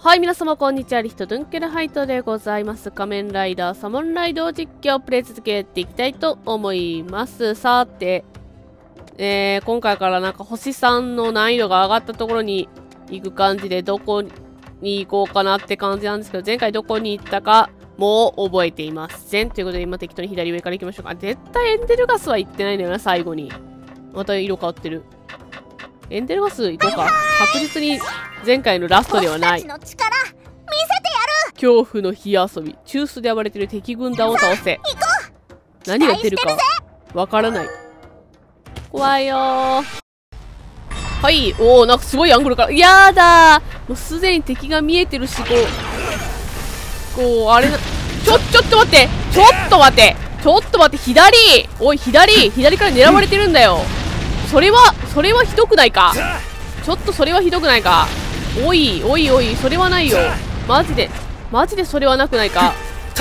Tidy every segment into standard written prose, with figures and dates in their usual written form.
はい、皆様こんにちは。リヒトドゥンケルハイトでございます。仮面ライダーサモンライド実況をプレイ続けていきたいと思います。さて、今回からなんか星3の難易度が上がったところに行く感じで、どこに行こうかなって感じなんですけど、前回どこに行ったかもう覚えていません。ということで今適当に左上から行きましょうか。絶対エンデルガスは行ってないんだよな、最後に。また色変わってる。エンデルガス行こうか。確実に前回のラストではない。恐怖の火遊び。中枢で暴れてる敵軍団を倒せ。何が出るかわからない。怖いよー。はい。おお、なんかすごいアングルから。やだー。もうすでに敵が見えてるし、あれな。ちょっと待って。ちょっと待って。左から狙われてるんだよ。それはひどくないか。ちょっとそれはひどくないか。おい、それはないよ。マジでそれはなくないか。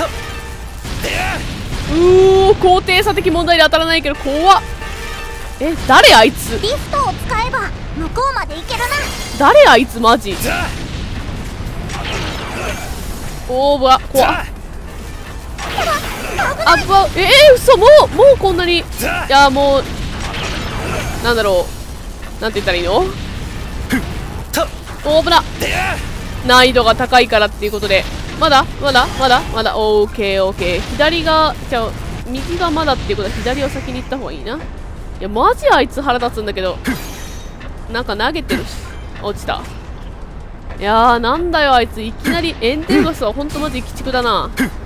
高低差的問題で当たらないけど、怖っ。誰あいつ。 リフトを使えば向こうまで行けるな。 誰あいつマジ。怖っ。嘘、もうこんなに。いや、もうなんだろう、なんて言ったらいいの。危な。難易度が高いからっていうことで、まだオーケー。左が、右がまだっていうことは左を先に行った方がいいな。いやマジあいつ腹立つんだけど、なんか投げてるし落ちた。いやー、なんだよあいつ、いきなりエンデルガスはほんとマジ鬼畜だな。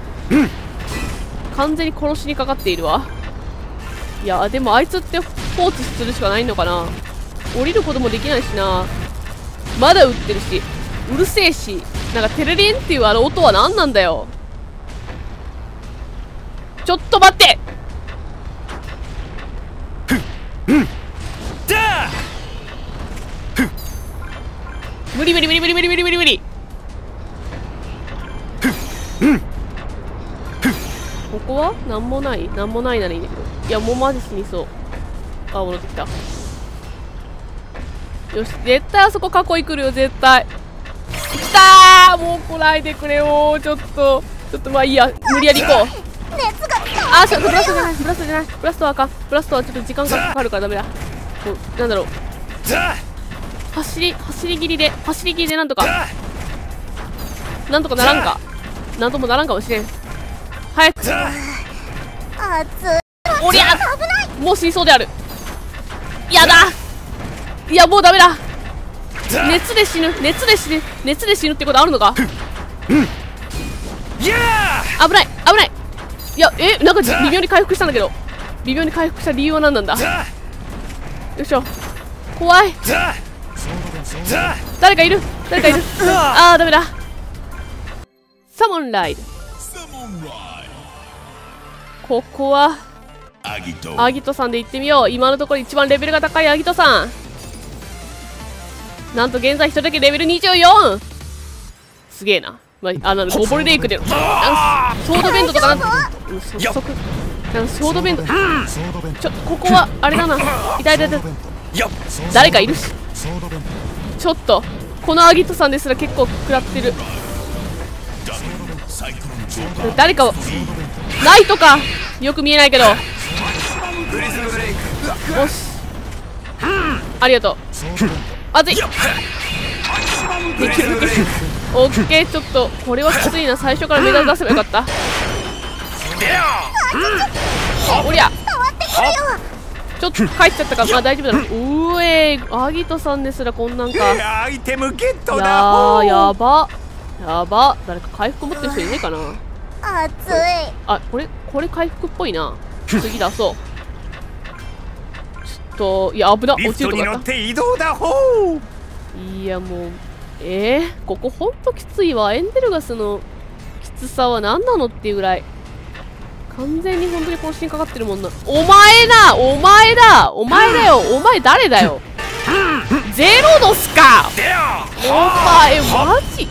完全に殺しにかかっているわ。いやでもあいつって放置するしかないのかな。降りることもできないしな。まだ撃ってるし、うるせえし、なんかテレリンっていうあの音は何なんだよ。ちょっと待って。無理。ここはなんもないならいいんだけど。いやもうマジ死にそう。あ、戻ってきた。よし、絶対あそこ囲い来るよ、絶対。来たー。もう来ないでくれよ。ちょっとまあいいや、無理やり行こう。ブラストじゃない。ブラストはあかん。ブラストはちょっと時間がかかるからダメだ。なんだろう、走り切りでなんとかならんか。なんともならんかもしれん。早く。おりゃ、もう死にそうである。やだ。いやもうダメだ。熱で死ぬってことあるのか。危ない。いやなんか微妙に回復したんだけど、微妙に回復した理由は何なんだ。よいしょ。怖い。誰かいる。あーダメだ。サモンライド。ここはアギトさんで行ってみよう。今のところ一番レベルが高いアギトさん。なんと現在一人だけレベル24。すげえな。ゴボルレイクでソードベンドとかなんかソードベンド。ここはあれだな。痛い。誰かいるし。ちょっとこのアギトさんですら結構食らってる。誰かライトか、よく見えないけど。よし、ありがとう。あずい。できる。オッケー。ちょっとこれはきついな。最初からメダル出せばよかった。おりゃ、ちょっと帰っちゃったか。まあ大丈夫だろ。アギトさんですらこんなんか。 アイテムゲットだ。 やば。誰か回復持ってる人いねえかな。 熱い。 あ、これ回復っぽいな。次出そう。ちょっと、いや危な。落ちるとこだった。 移動だ。 いやもうここほんときついわ。エンデルガスのきつさは何なのっていうぐらい完全に本当に更新かかってるもんな。お前だよ。お前誰だよ。ゼロのスか。お前マジ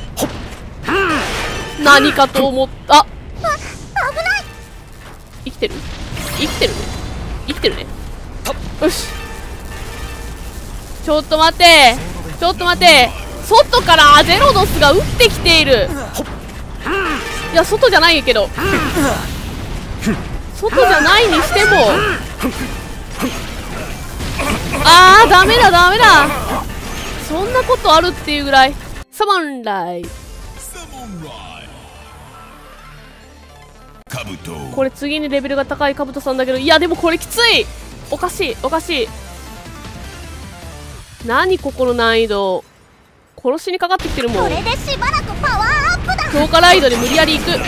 何かと思った。 危ない。 生きてるね。よし、ちょっと待って。 外からゼロノスが撃ってきている。いや外じゃないけど、外じゃないにしても、あーダメだダメだ、そんなことあるっていうぐらい。サモンライ、これ次にレベルが高いカブトさんだけど、いやでもこれきつい。おかしいおかしい。何ここの難易度、殺しにかかってきてるもん。 これでしばらくパワーアップだ。 強化ライドで無理やり行く。 熱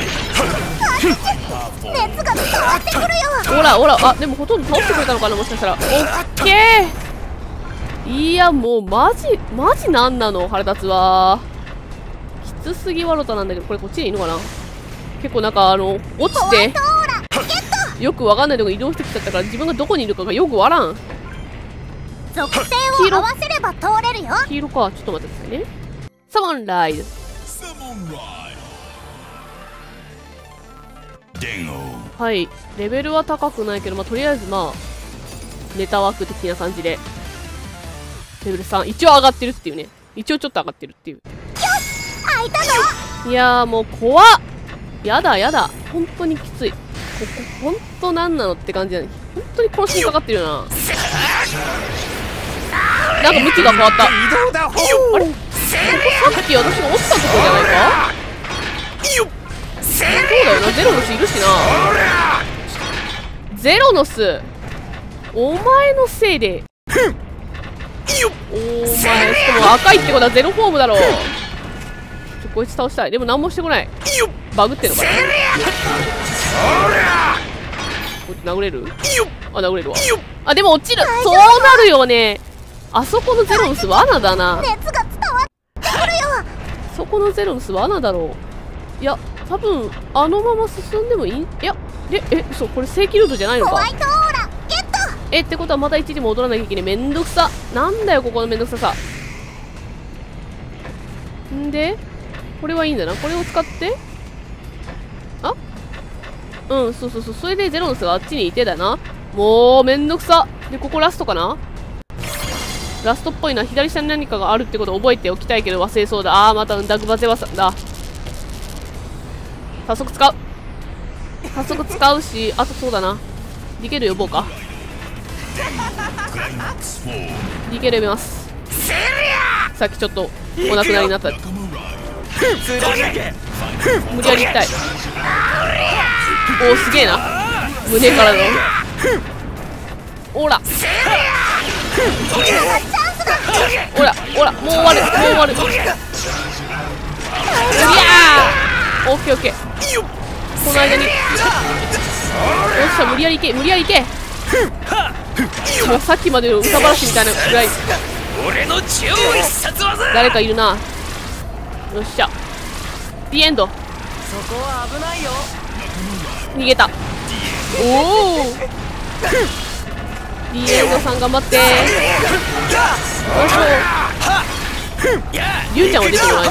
が伝わってくるよ。 ほらほら、あでもほとんど倒してくれたのかな、もしかしたら。オッケー。いやもうマジなんなの、腹立つわ。きつすぎワロタなんだけど、これこっちでいいのかな。結構なんか落ちてよくわかんないとこ移動してきちゃったから、自分がどこにいるかがよくわからん。 属性を合わせれば通れるよ。 黄色か、ちょっと待ってくださいね。サモンライド、はい、レベルは高くないけど、まあ、とりあえずまあネタ枠的な感じでレベル3、一応上がってるっていうね。一応ちょっと上がってるっていう。 開いたぞ。 いやーもう怖っ。やだやだ、本当にきつい。ここ本当なんなのって感じだね。本当に殺しにかかってるよな。なんか向きが変わった。あれ、ここさっき私が落ちたところじゃないか。そうだよな、ゼロノスいるしな。ゼロノス、お前のせいで。お前しかも赤いってことはゼロフォームだろ。こいつ倒したい。でも何もしてこない。バグってんのかな。こいつ殴れる？あ、殴れるわ。あ、でも落ちる。そうなるよね。あそこのゼロノス罠だな。 熱が伝わってくるよ。 そこのゼロノス罠だろう。いや多分あのまま進んでもいい。いやで、そう、これ正規ルートじゃないのか。 ホワイトオーラゲット。 ってことはまた一時戻らなきゃいけない。めんどくさ。なんだよここのめんどくささ。んでこれはいいんだな。これを使って、あ、うん、そうそうそう、それでゼロノスがあっちにいてだな。もうめんどくさ。でここラストかな。ラストっぽいな。左下に何かがあるってことを覚えておきたいけど忘れそうだ。あーまたダグバゼワさんだ。早速使う。早速使うし、あとそうだな、ディケル呼ぼうか。ディケル呼びます。さっきちょっとお亡くなりになった。無理やり行きたい。おおすげえな、胸からのオラオラオラ、もう終わるもう終わる。いやーオッケーオッケー。この間によっしゃ、無理やり行け無理やり行け。もうさっきまでの歌話みたいなぐらい誰かいるな。よっしゃ、ディエンド。逃げた。おおディエンドさん頑張って。よいしょ。リュウちゃんは出てこないな。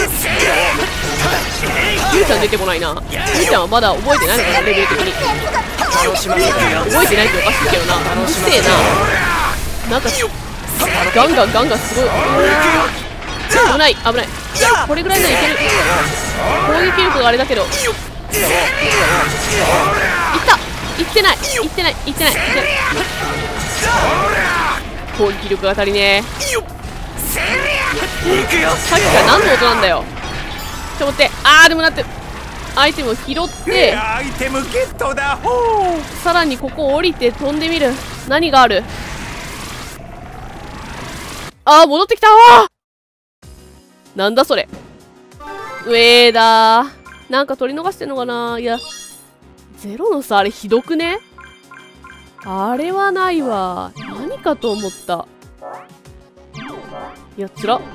リュウちゃん出てこないな。リュウちゃんはまだ覚えてないのかな、レベル的に。覚えてないっておかしいけどな。うっせえな。なんかガンガンガンガンすごい。危ない危ない。これぐらいならいける。攻撃力があれだけど。いった。いってないいってないいってないいってない。攻撃力が足りねえ。さっきから何の音なんだよ。ちょっと待って。あーでもなってアイテムを拾ってアイテムゲットだ。 さらにここを降りて飛んでみる。何がある。あー戻ってきた。なんだそれ。上だー。なんか取り逃してんのかな。いやゼロのさ、あれひどくね。あれはないわ。何かと思った。いやつら。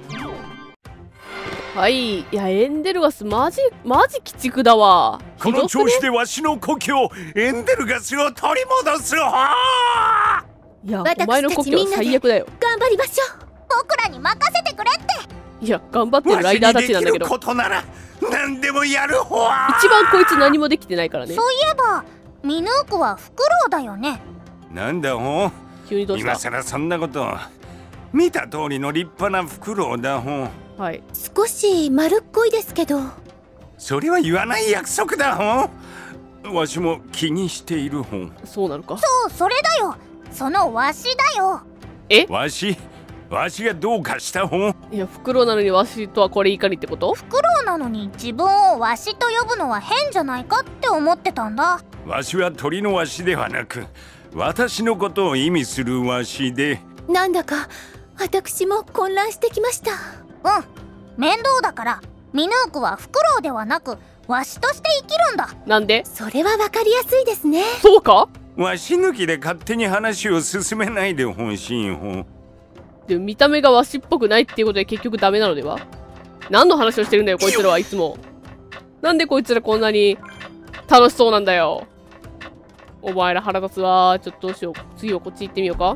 はい。いやエンデルガスマジ鬼畜だわ。 この調子でわしの故郷エンデルガスを取り戻す。 いやお前の故郷最悪だよ。 頑張りましょう。僕らに任せてくれって。 いや頑張ってるライダーたちなんだけど、 ことなら何でもやるほわ。 一番こいつ何もできてないからね。 そういえばミヌークはフクロウだよね。 なんだほ。 急にどうした。 今さらそんなこと。 見た通りの立派なフクロウだほん。 はい。 少し丸っこいですけど。 それは言わない約束だほん。わしも気にしているほん。 そうなのか。 そう、それだよ。そのわしだよ。 わしがどうかしたほん。 いや、フクロウなのにわしとはこれいかにってこと？ フクロウなのに自分をわしと呼ぶのは変じゃないかって思ってたんだ。 わしは鳥のわしではなく、私のことを意味するわしで。 なんだか私も混乱してきました。面倒だからミヌークはフクロウではなくわしとして生きるんだ。 なんで？ それはわかりやすいですね。 そうか？ わし抜きで勝手に話を進めないでほんしんほん。 でも見た目がわしっぽくないっていうことで結局ダメなのでは？何の話をしてるんだよこいつらはいつも。なんでこいつらこんなに楽しそうなんだよ。お前ら腹立つわ。ちょっとどうしよう。次はこっち行ってみようか。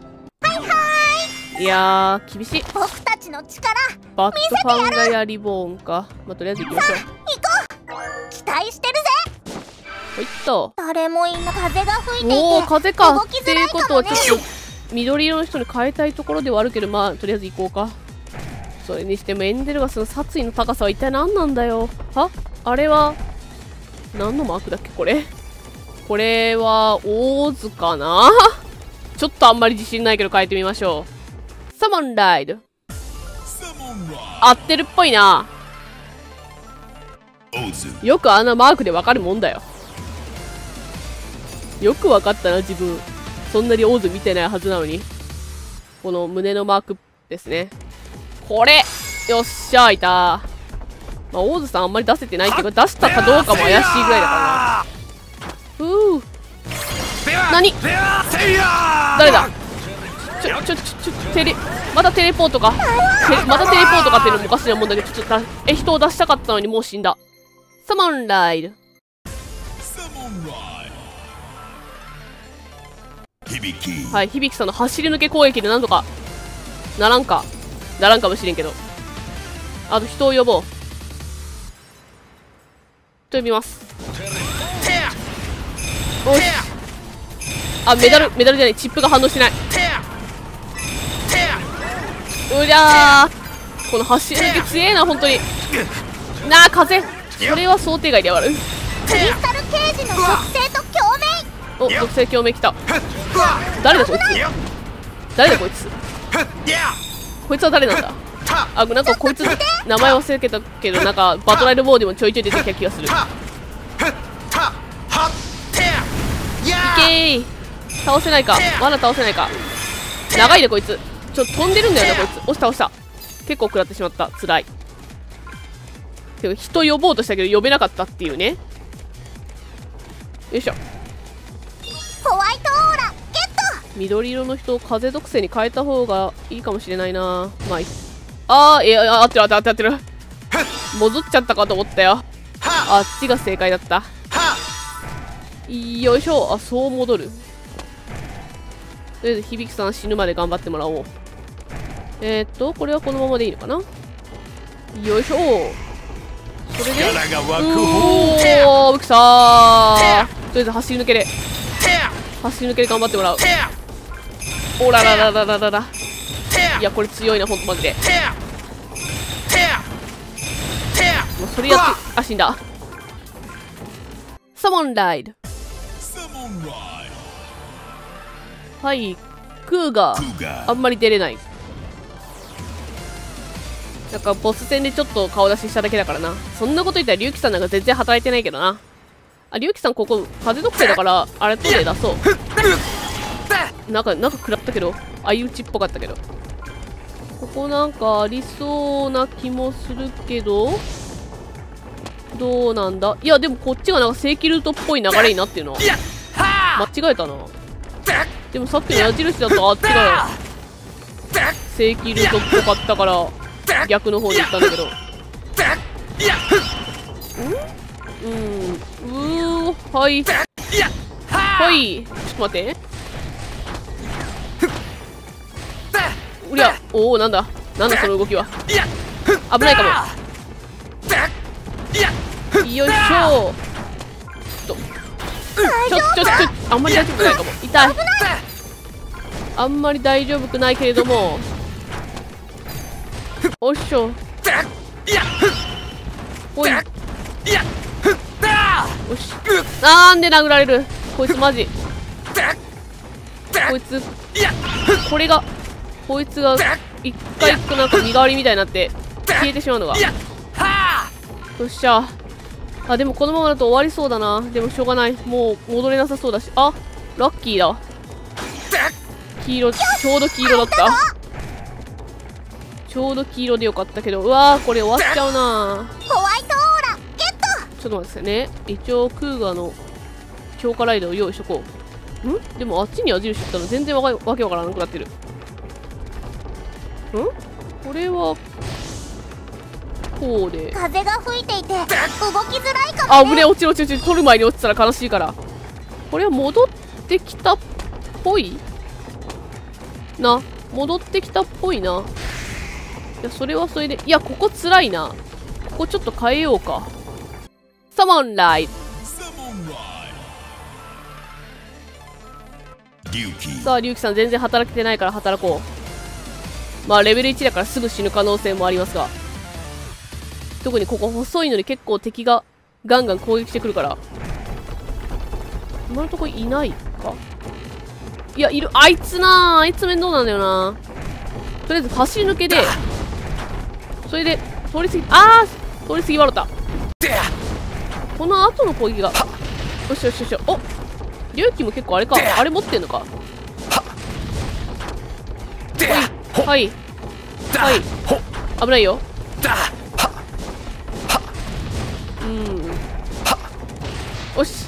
いやー厳しい。 僕たちの力バットファンガヤリボーンか。まあ、とりあえず行きましょう。 行こう。期待してるぜ。 ほいっと。 誰もいな風が吹いていておお風か動きっていうづらいかもね。 ことはちょっと緑色の人に変えたいところではあるけど、まあとりあえず行こうか。それにしてもエンデルガスの殺意の高さは一体何なんだよ。あれは何のマークだっけこれ。これはオーズかな。ちょっとあんまり自信ないけど変えてみましょう。サモンライド合ってるっぽいな。よくあんなマークでわかるもんだよ。よくわかったな自分。そんなにオーズ見てないはずなのに。この胸のマークですね。これよっしゃいた。まあオーズさんあんまり出せてないけど、出したかどうかも怪しいぐらいだからな。何？誰だ？またテレポートか。またテレポートかっていうのもおかしなもんだけど、ちょっと人を出したかったのにもう死んだ。サモンライド。はい、響さんの走り抜け攻撃でなんとかならんかもしれんけど、あと人を呼ぼうと呼びます。おし、あ、メダルじゃない、チップが反応しない。うりゃー、この走り抜け強えな本当に。なあ風、それは想定外ではある。 クリスタルケージの属性と共鳴。 お、属性共鳴きた。誰だこいつ。こいつは誰なんだ。あ、なんかこいつ名前忘れたけど、なんかバトライルボーでもちょいちょい出てきた気がする。いけー、倒せないか。まだ倒せないか。長いでこいつ。ちょっと飛んでるんだよねこいつ。押した。結構食らってしまった。つらい。てか人呼ぼうとしたけど呼べなかったっていうね。よいしょ。 ホワイトオーラゲット。 緑色の人を風属性に変えた方がいいかもしれないな。まあ合ってる。戻っちゃったかと思ったよ。あっちが正解だった。よいしょ。あ、そう戻る。とりあえず響さん死ぬまで頑張ってもらおう。これはこのままでいいのかな。よいしょ。それでおー、くさー。とりあえず走り抜けで頑張ってもらう。おららららららら。いやこれ強いなほんとマジで。もうそれやって、あ、死んだ。サモンライド。はい、クーガーあんまり出れない。なんかボス戦でちょっと顔出ししただけだからな。そんなこと言ったらリュウキさんなんか全然働いてないけどな。あ、リュウキさんここ風属性だからあれとで出そう。なんか食らったけど、相打ちっぽかったけど、ここなんかありそうな気もするけど、どうなんだ。いやでもこっちがなんか正規ルートっぽい流れになってるの。間違えたな。でもさっきの矢印だとあっちが正規ルートっぽかったから逆の方に行ったんだけど。はい。はい。ちょっと待って。うりゃ、おお、なんだその動きは。危ないかも。よいしょ。あんまり大丈夫くないかも。痛い。あんまり大丈夫くないけれども、 おっしょ。おい。よし。なんで殴られる。こいつマジ。こいつ。こいつが一回なんか身代わりみたいになって消えてしまうのが。よっしゃ。あ、でもこのままだと終わりそうだな。でもしょうがない。もう戻れなさそうだし。あ、ラッキーだ。黄色、ちょうど黄色だった。ちょうど黄色でよかったけど、うわー、これ終わっちゃうな。 ホワイトオーラゲット。 ちょっと待ってくださいね。一応クーガの強化ライダーを用意しとこう。んでもあっちに矢印行ったの全然わけわからなくなってる。これはこうで、 風が吹いていて動きづらいかもね。 あ、危ねえ、落ちる。取る前に落ちたら悲しいから。これは戻ってきたっぽいな。戻ってきたっぽいな。いや、それはそれで。いや、ここつらいな。ここちょっと変えようか。サモンライド。さあ、龍騎さん全然働けてないから働こう。まあ、レベル1だからすぐ死ぬ可能性もありますが。特にここ細いのに結構敵がガンガン攻撃してくるから。今のところいないか。いや、いる。あいつ面倒なんだよな。とりあえず走り抜けで、それで、通り過ぎ笑った。この後の攻撃が。よし。お、龍騎も結構あれか。あれ持ってんのか。はい。危ないよ。よし。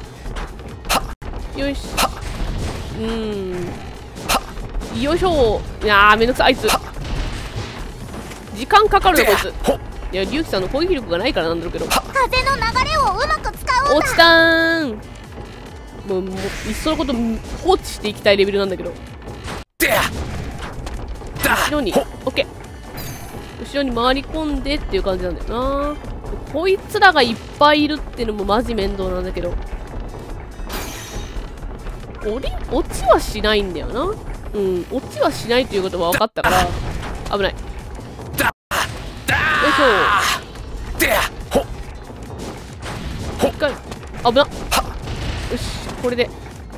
よいしょ。いやー、めんどくさい。あいつ時間かかるよ、こいつ。いや、龍騎さんの攻撃力がないからなんだろうけど。 風の流れをうまく使うんだ。 落ちたーん。もういっそのこと放置していきたいレベルなんだけど。後ろに、オッケー。後ろに回り込んでっていう感じなんだよな。こいつらがいっぱいいるっていうのもマジ面倒なんだけど。落ちはしないんだよな。落ちはしないということは分かったから、危ない。よいしょ。一回、危なっ。よし、これで。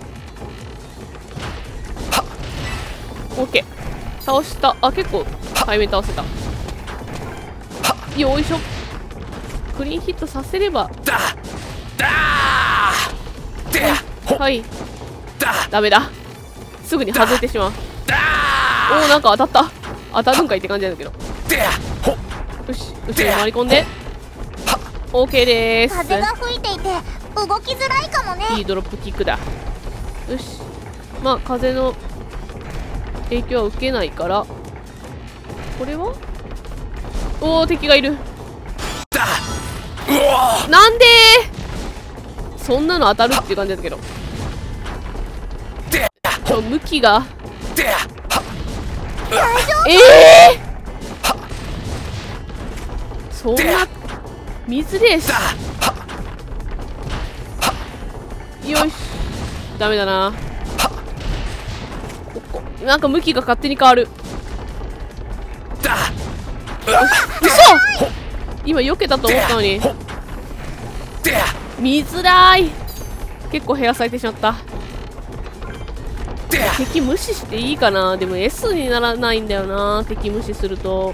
オッケー。倒した。あ、結構、背面倒せた。よいしょ。クリーンヒットさせれば。はい。ダメだ。すぐに外れてしまう。おお、なんか当たった。当たるんかいって感じなんだけど。よし、後ろに回り込んで。OK でーす。 風が吹いていて動きづらいかもね。 いいドロップキックだ。よし。まあ、風の影響は受けないから。これはおお、敵がいる。なんでーそんなの当たるっていう感じだけど。向きが。そんな、水でし。よし。ダメだな。なんか向きが勝手に変わる。嘘！今避けたと思ったのに。見づらい。結構減らされてしまった。敵無視していいかな。でも S にならないんだよな。敵無視すると。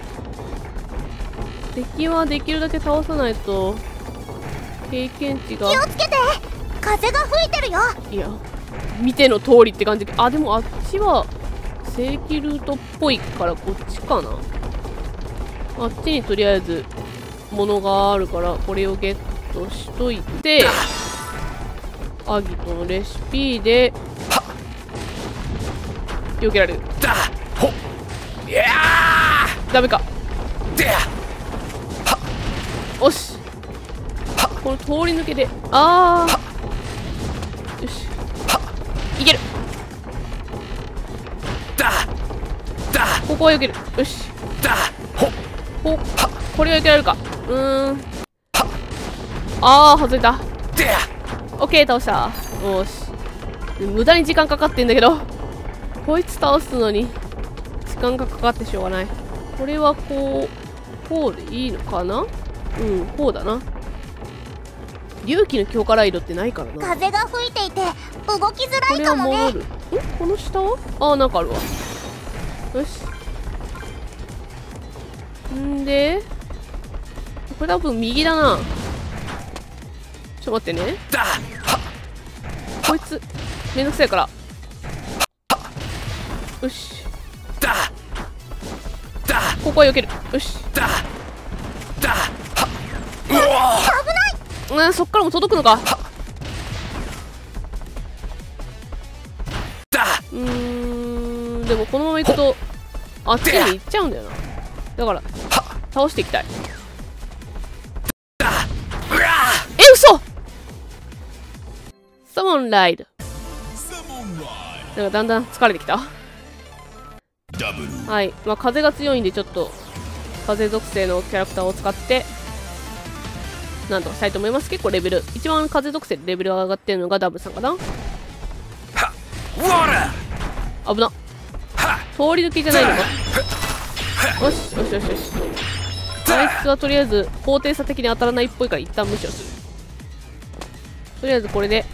敵はできるだけ倒さないと経験値が。 気をつけて、風が吹いてるよ。 いや、見ての通りって感じ。あ、でもあっちは正規ルートっぽいからこっちかな。あっちにとりあえず物があるからこれをゲットしといて、アギトのレシピで避けられる。ダメか。よし。この通り抜けで。よし。いける。ここは避ける。よし。これは避けられるか。外れた。オッケー、倒した。よし。無駄に時間かかってんだけど。こいつ倒すのに時間がかかってしょうがない。 これはこうでいいのかな。こうだな。隆起の強化ライドってないからな。 風が吹いていて動きづらこれはいかもね。 戻る。この下はなんかあるわ。よし。んでこれ多分右だな。ちょっと待ってね。こいつめんどくさいから。よし。ここは避ける。よし。危ない。そっからも届くのか。でもこのまま行くとあっちに行っちゃうんだよな。だから倒していきたい。嘘。サモンライド。なんかだんだん疲れてきた。はい、まあ風が強いんでちょっと風属性のキャラクターを使ってなんとかしたいと思います。結構レベル一番風属性でレベルが上がってるのがダブさんかな。危な。通り抜けじゃないのか。よしよしよしよし。あいつはとりあえず高低差的に当たらないっぽいから一旦無視をする。とりあえずこれで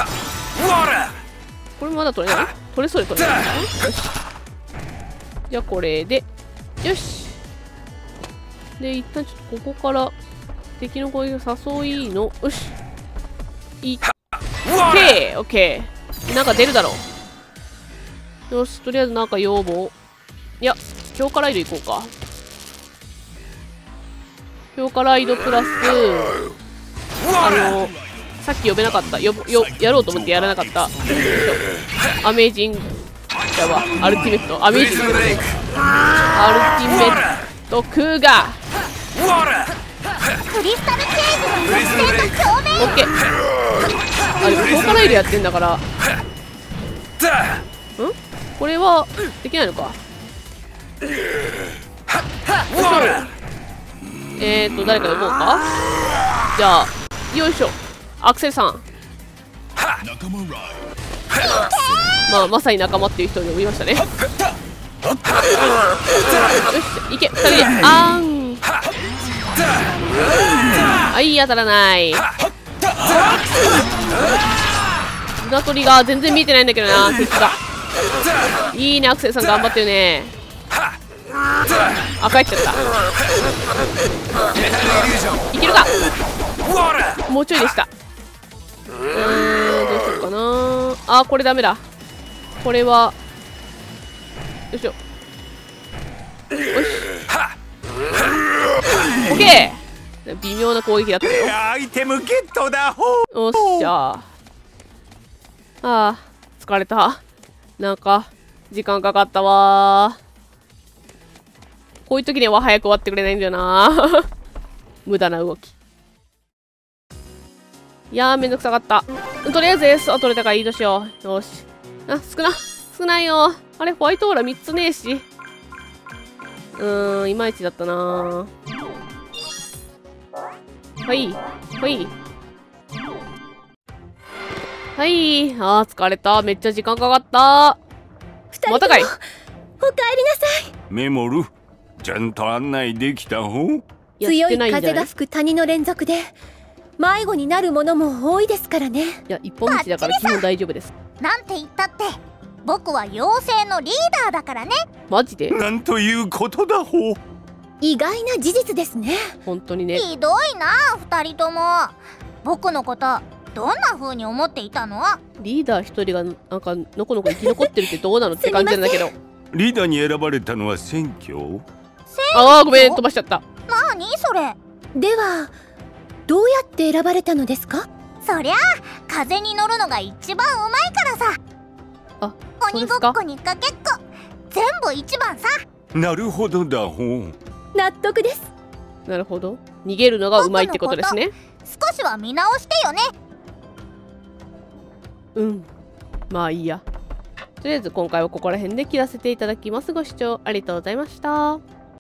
これまだ取れない。取れそうで取れない。よし。じゃあこれでよし。で一旦ちょっとここから敵の攻撃を誘いの。よし。いっけー。オッケー。なんか出るだろう。よし、とりあえずなんか要望。いや、強化ライド行こうか。強化ライドプラスさっき呼べなかったやろうと思ってやらなかったアメージングやばアルティメットアメージングアルティメットクーガークリスタルケージの特性と共鳴。 オッケー。あれ強化ライドやってんだからこれはできないのか。誰か呼ぼうか。じゃあよいしょ。アクセルさん。まさに仲間っていう人に呼びましたね。よしいけ2人であーん。はい当たらない。船取りが全然見えてないんだけどな敵が。いいねアクセルさん頑張ってるね。あ帰っちゃった。いけるか。もうちょいでした。どうしようかな。あこれダメだ。これはよいしょ。よしオッケー。微妙な攻撃だったよ。 アイテムゲットだほよっしゃ。疲れた。なんか時間かかったわ。こういう時には早く終わってくれないんだよな無駄な動き。いやーめんどくさかった。とりあえず S を取れたからいいとしよう。よし。少ないよ。あれホワイトオーラ3つねえし。いまいちだったな。はい疲れた。めっちゃ時間かかった。またかい。 おかえりなさい。 メモルちゃんと案内できたほ。 強い風が吹く谷の連続で迷子になるものも多いですからね。 いや一本道だから基本大丈夫です。 なんて言ったって僕は妖精のリーダーだからね。 マジでなんということだほ。 意外な事実ですね。 本当にね。 ひどいな2人とも。僕のことどんな風に思っていたの。 リーダー一人がなんかのこのこ生き残ってるってどうなのって感じなんだけどリーダーに選ばれたのは選挙。 ごめん飛ばしちゃった。 なにそれ。 ではどうやって選ばれたのですか。 そりゃ風に乗るのが一番うまいからさ。鬼ごっこにかけっこ全部一番さ。 なるほどだほ。 納得です。 なるほど。逃げるのがうまいってことですね。 少しは見直してよね。 まあいいや。とりあえず今回はここら辺で切らせていただきます。ご視聴ありがとうございました。